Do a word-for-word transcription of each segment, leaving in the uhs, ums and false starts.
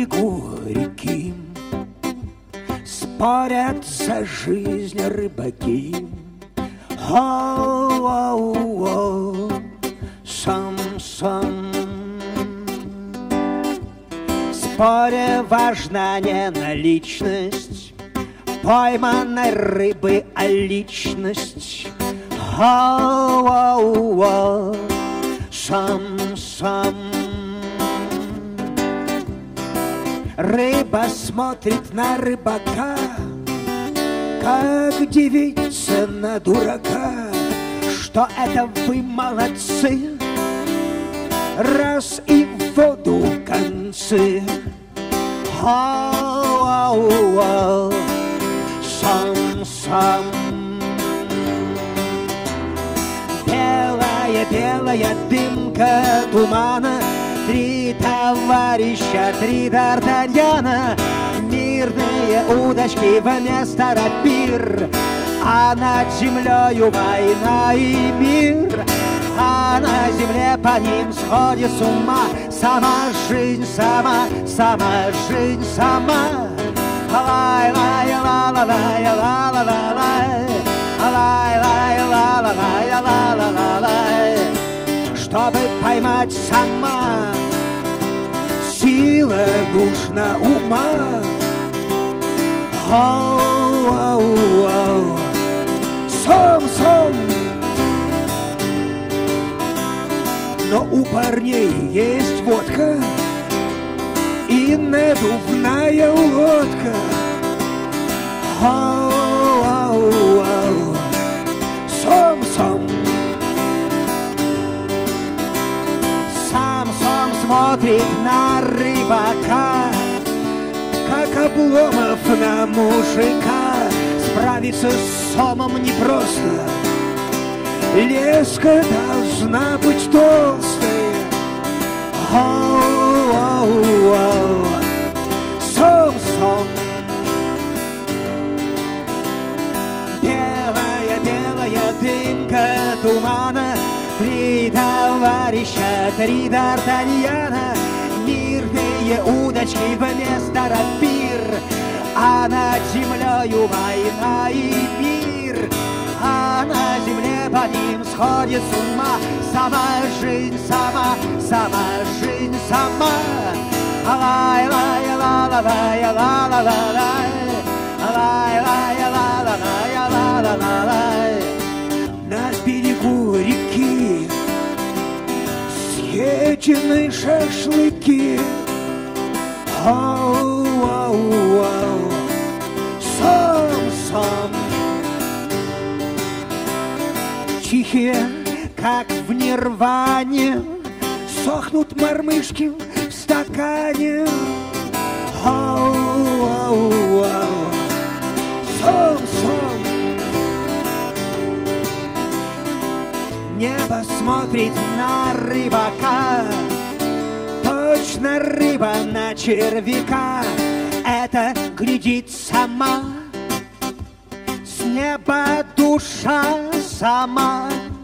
берегу реки спорят за жизнь рыбаки. О-о-о, сам-сам. В споре важна не наличность пойманной рыбы, а личность. О-о-о, сам-сам. Рыба смотрит на рыбака, как девица на дурака. Что это вы молодцы, раз и в воду концы. Ау-ау-ау, сам-сам. Белая-белая дымка тумана, три товарища, три д'Артаньяна, мирные удочки вместо рапир, а над землею война и мир, а на земле по ним сходит с ума сама жизнь, сама, сама жизнь, сама. Лай-лай-ла-ла-лай-ла-ла-ла-лай, лай-лай-ла-ла-лай-ла-ла-ла-лай. Чтобы поймать сама, сила нужна ума. Ау-ау-ау, сом-сом. Но у парней есть водка и надувная лодка. Ау-ау-ау, сом-сом. Сам-сом смотрит на рыбака, как Обломов на мужика. Справиться с сомом непросто, леска должна быть толстой. Ау-ау-ау, сом-сом. Белая-белая дымка тумана, три товарища, три д'Артаньяна, мирные удочки вместо рапир, а над землею война и мир, а на земле по ним сходит с ума сама жизнь, сама, сама жизнь, сама. Лай-лай-ла-ла-лай-ла-ла-ла-лай, лай-лай-ла-ла-лай-ла-ла-ла-лай. На берегу реки съедены шашлыки. Ау-ау-ау, сам-сам. Тихие, как в нирване, сохнут мормышки в стакане. Ау-ау-ау, сом-сом. Небо смотрит на рыбака, точно рыба на червяка. Это глядит сама, с неба душа сама.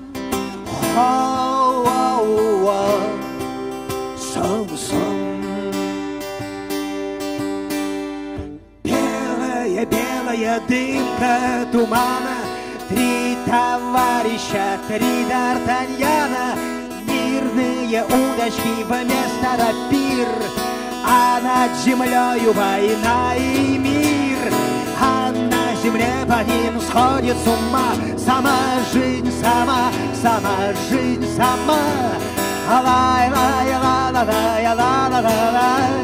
Ау-ау-ау, сом-сом. Белая-белая дымка тумана, три товарища, три д'Артаньяна, мирные удочки вместо рапир, а над землею война и мир, а на земле по ним сходит с ума сама жизнь, сама, сама жизнь, сама. Лай-лай-ла-ла-лай-ла-ла-ла-лай,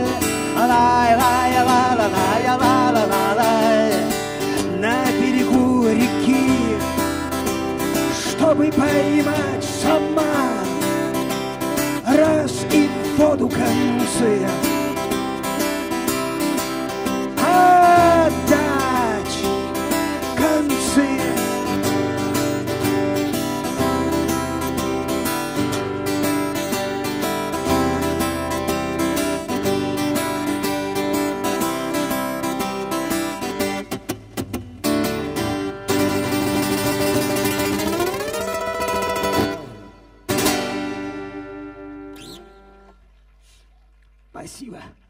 лай-лай-ла-ла-лай-ла-ла-ла-лай. На берегу реки, чтобы поймать сама, раз и в воду концы. Отдать концы. Спасибо.